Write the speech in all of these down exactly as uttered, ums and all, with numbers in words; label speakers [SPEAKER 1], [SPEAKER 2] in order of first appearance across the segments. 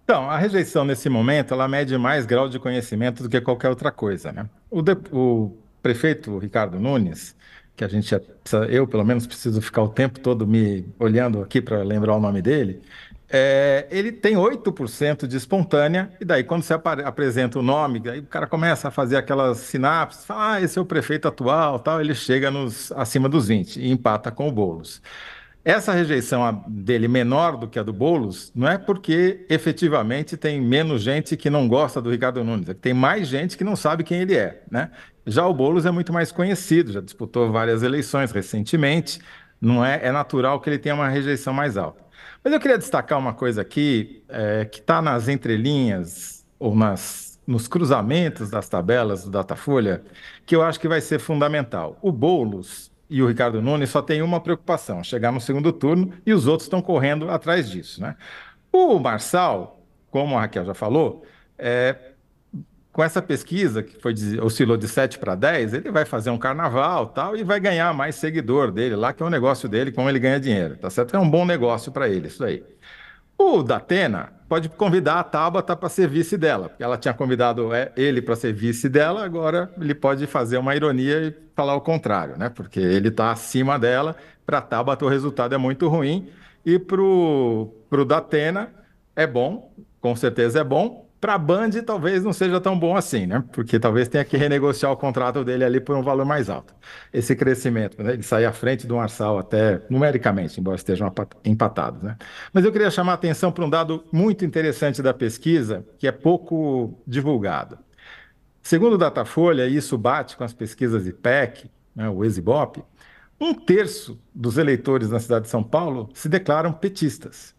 [SPEAKER 1] Então, a rejeição nesse momento, ela mede mais grau de conhecimento do que qualquer outra coisa, né? O, de- o prefeito Ricardo Nunes, que a gente, já precisa- eu pelo menos preciso ficar o tempo todo me olhando aqui para lembrar o nome dele, é, ele tem oito por cento de espontânea, e daí quando você apare- apresenta o nome, aí o cara começa a fazer aquelas sinapses, fala, ah, esse é o prefeito atual, tal, ele chega nos, acima dos vinte e empata com o Boulos. Essa rejeição a- dele menor do que a do Boulos não é porque efetivamente tem menos gente que não gosta do Ricardo Nunes, é que tem mais gente que não sabe quem ele é, né? Já o Boulos é muito mais conhecido, já disputou várias eleições recentemente, não é, é natural que ele tenha uma rejeição mais alta. Mas eu queria destacar uma coisa aqui, é, que está nas entrelinhas ou nas, nos cruzamentos das tabelas do Datafolha, que eu acho que vai ser fundamental. O Boulos e o Ricardo Nunes só têm uma preocupação, chegar no segundo turno, e os outros estão correndo atrás disso, né? O Marçal, como a Raquel já falou, é, com essa pesquisa, que foi de- oscilou de sete para dez, ele vai fazer um carnaval tal, e vai ganhar mais seguidor dele lá, que é o negócio dele, como ele ganha dinheiro, tá certo? É um bom negócio para ele, isso aí. O Datena pode convidar a Tabata para ser vice dela, porque ela tinha convidado é, ele para ser vice dela, agora ele pode fazer uma ironia e falar o contrário, né? Porque ele está acima dela, para a Tabata o resultado é muito ruim, e para o Datena é bom, com certeza é bom. Para a Band talvez não seja tão bom assim, né? Porque talvez tenha que renegociar o contrato dele ali por um valor mais alto. Esse crescimento, né? Ele sair à frente do Marçal até numericamente, embora estejam apa- empatados, né? Mas eu queria chamar a atenção para um dado muito interessante da pesquisa, que é pouco divulgado. Segundo o Datafolha, e isso bate com as pesquisas IPEC, né, o Exibop, um terço dos eleitores na cidade de São Paulo se declaram petistas.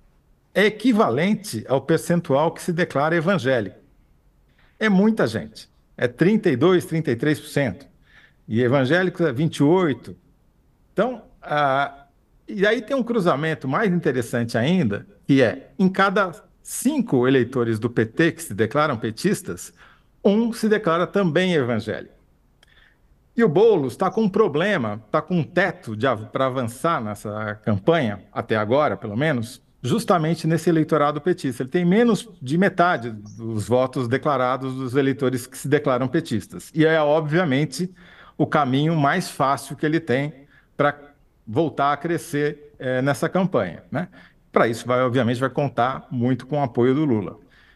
[SPEAKER 1] É equivalente ao percentual que se declara evangélico. É muita gente. É trinta e dois, trinta e três por cento. E evangélicos é vinte e oito por cento. Então, ah, e aí tem um cruzamento mais interessante ainda, que é, em cada cinco eleitores do P T que se declaram petistas, um se declara também evangélico. E o Boulos está com um problema, está com um teto para avançar nessa campanha, até agora, pelo menos, justamente nesse eleitorado petista. Ele tem menos de metade dos votos declarados dos eleitores que se declaram petistas. E é, obviamente, o caminho mais fácil que ele tem para voltar a crescer eh, nessa campanha, né? Para isso, vai, obviamente, vai contar muito com o apoio do Lula.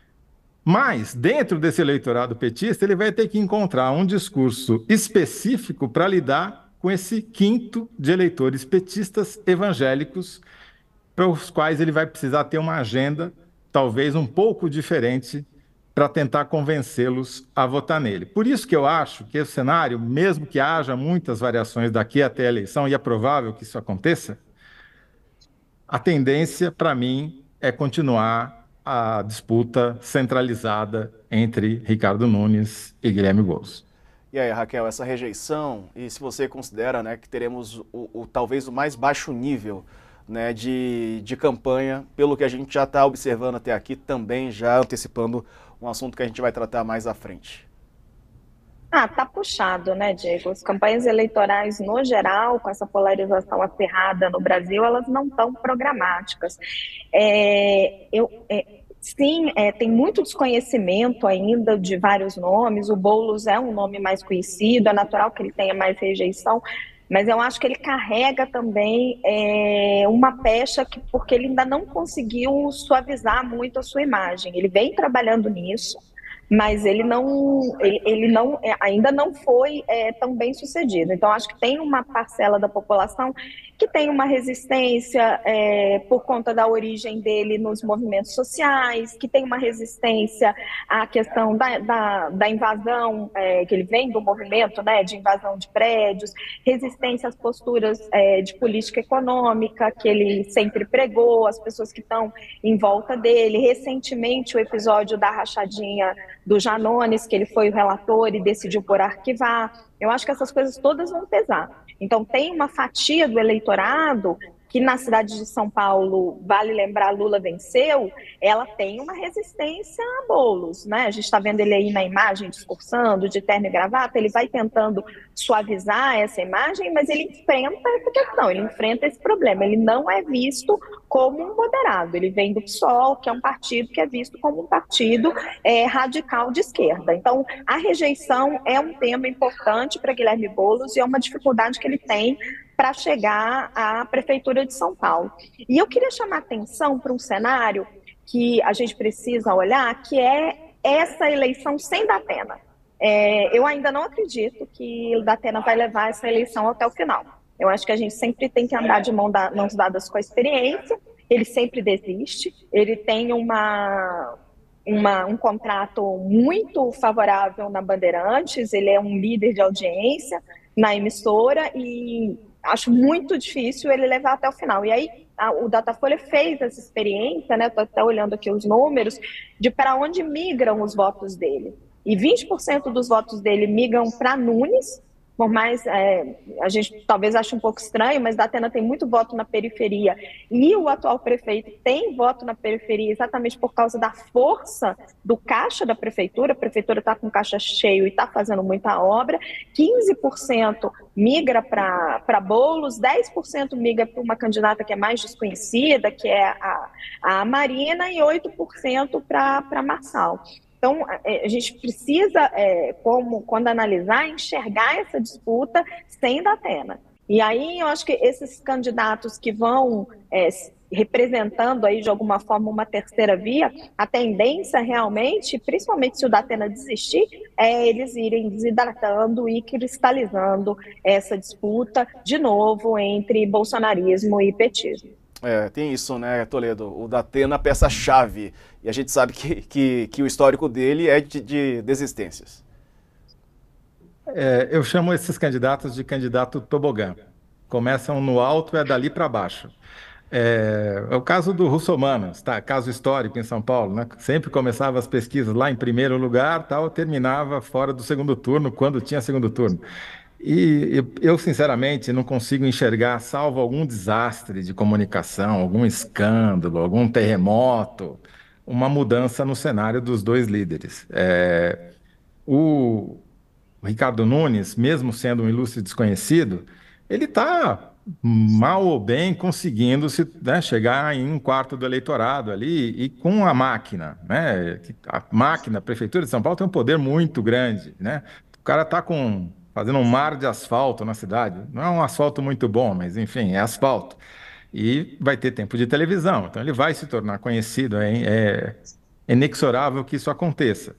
[SPEAKER 1] Mas, dentro desse eleitorado petista, ele vai ter que encontrar um discurso específico para lidar com esse quinto de eleitores petistas evangélicos, para os quais ele vai precisar ter uma agenda, talvez um pouco diferente, para tentar convencê-los a votar nele. Por isso que eu acho que esse cenário, mesmo que haja muitas variações daqui até a eleição, e é provável que isso aconteça, a tendência, para mim, é continuar a disputa centralizada entre Ricardo Nunes e Guilherme Boulos.
[SPEAKER 2] E aí, Raquel, essa rejeição, e se você considera, né, que teremos o, o talvez o mais baixo nível, né, de, de campanha, pelo que a gente já está observando até aqui, também já antecipando um assunto que a gente vai tratar mais à frente.
[SPEAKER 3] Ah, tá puxado, né, Diego? As campanhas eleitorais, no geral, com essa polarização acirrada no Brasil, elas não estão programáticas. É, eu, é, sim, é, tem muito desconhecimento ainda de vários nomes. O Boulos é um nome mais conhecido, é natural que ele tenha mais rejeição, mas eu acho que ele carrega também é, uma pecha que, porque ele ainda não conseguiu suavizar muito a sua imagem. Ele vem trabalhando nisso, mas ele não, ele, ele não é, ainda não foi é, tão bem sucedido. Então, acho que tem uma parcela da população que tem uma resistência é, por conta da origem dele nos movimentos sociais, que tem uma resistência à questão da, da, da invasão, é, que ele vem do movimento, né, de invasão de prédios, resistência às posturas é, de política econômica que ele sempre pregou, as pessoas que estão em volta dele. Recentemente, o episódio da rachadinha do Janones, que ele foi o relator e decidiu por arquivar. Eu acho que essas coisas todas vão pesar. Então, tem uma fatia do eleitorado que na cidade de São Paulo, vale lembrar, Lula venceu, ela tem uma resistência a Boulos, né? A gente está vendo ele aí na imagem discursando, de terno e gravata, ele vai tentando suavizar essa imagem, mas ele enfrenta essa questão, ele enfrenta esse problema, ele não é visto como um moderado, ele vem do PSOL, que é um partido que é visto como um partido é, radical de esquerda. Então, a rejeição é um tema importante para Guilherme Boulos e é uma dificuldade que ele tem para chegar à Prefeitura de São Paulo. E eu queria chamar a atenção para um cenário que a gente precisa olhar, que é essa eleição sem Datena. É, eu ainda não acredito que o Datena vai levar essa eleição até o final. Eu acho que a gente sempre tem que andar de mão da, mãos dadas com a experiência, ele sempre desiste, ele tem uma, uma, um contrato muito favorável na Bandeirantes, ele é um líder de audiência na emissora e acho muito difícil ele levar até o final. E aí a, o Datafolha fez essa experiência, né? Estou até olhando aqui os números, de para onde migram os votos dele. E vinte por cento dos votos dele migram para Nunes, por mais, é, a gente talvez ache um pouco estranho, mas Datena tem muito voto na periferia e o atual prefeito tem voto na periferia exatamente por causa da força do caixa da prefeitura. A prefeitura está com caixa cheio e está fazendo muita obra. quinze por cento migra para Boulos, dez por cento migra para uma candidata que é mais desconhecida, que é a, a Marina, e oito por cento para Marçal. Então, a gente precisa, é, como, quando analisar, enxergar essa disputa sem Datena. E aí eu acho que esses candidatos que vão é, representando aí de alguma forma uma terceira via, a tendência realmente, principalmente se o Datena desistir, é eles irem desidratando e cristalizando essa disputa de novo entre bolsonarismo e petismo.
[SPEAKER 2] É, tem isso, né, Toledo? O Datena, peça-chave. E a gente sabe que, que, que o histórico dele é de, de desistências.
[SPEAKER 1] É, eu chamo esses candidatos de candidato tobogã. Começam no alto e é dali para baixo. É, é o caso do Russomano, tá? Caso histórico em São Paulo, né? Sempre começava as pesquisas lá em primeiro lugar, tal, terminava fora do segundo turno, quando tinha segundo turno. E eu, eu, sinceramente, não consigo enxergar, salvo algum desastre de comunicação, algum escândalo, algum terremoto, uma mudança no cenário dos dois líderes. É, o, o Ricardo Nunes, mesmo sendo um ilustre desconhecido, ele está, mal ou bem, conseguindo se, né, chegar em um quarto do eleitorado ali e com a máquina, né? A máquina, a Prefeitura de São Paulo tem um poder muito grande, né? O cara está com... fazendo um mar de asfalto na cidade. Não é um asfalto muito bom, mas enfim, é asfalto. E vai ter tempo de televisão, então ele vai se tornar conhecido, é, é inexorável que isso aconteça.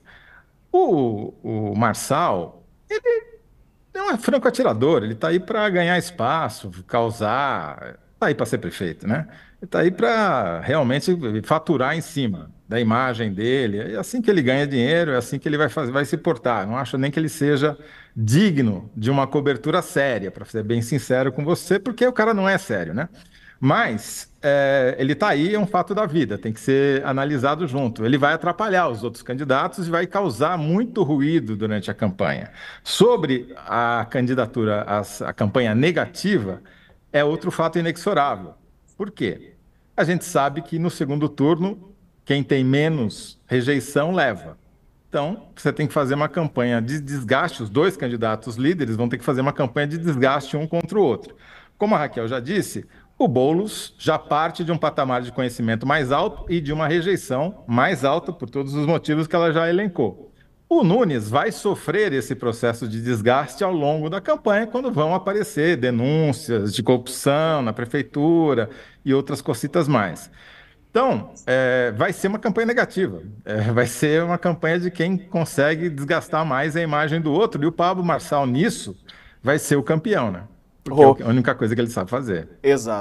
[SPEAKER 1] O, o Marçal, ele não é franco atirador, ele está aí para ganhar espaço, causar, está aí para ser prefeito, né? Ele está aí para realmente faturar em cima da imagem dele. É assim que ele ganha dinheiro, é assim que ele vai fazer, vai se portar. Não acho nem que ele seja digno de uma cobertura séria, para ser bem sincero com você, porque o cara não é sério, né? Mas é, ele está aí, é um fato da vida, tem que ser analisado junto. Ele vai atrapalhar os outros candidatos e vai causar muito ruído durante a campanha. Sobre a candidatura, a, a campanha negativa, é outro fato inexorável. Por quê? A gente sabe que no segundo turno, quem tem menos rejeição leva. Então, você tem que fazer uma campanha de desgaste, os dois candidatos líderes vão ter que fazer uma campanha de desgaste um contra o outro. Como a Raquel já disse, o Boulos já parte de um patamar de conhecimento mais alto e de uma rejeição mais alta por todos os motivos que ela já elencou. O Nunes vai sofrer esse processo de desgaste ao longo da campanha, quando vão aparecer denúncias de corrupção na prefeitura e outras cositas mais. Então, é, vai ser uma campanha negativa, é, vai ser uma campanha de quem consegue desgastar mais a imagem do outro, e o Pablo Marçal nisso vai ser o campeão, né? Porque
[SPEAKER 2] Oh.
[SPEAKER 1] é a única coisa que ele sabe fazer.
[SPEAKER 2] Exato.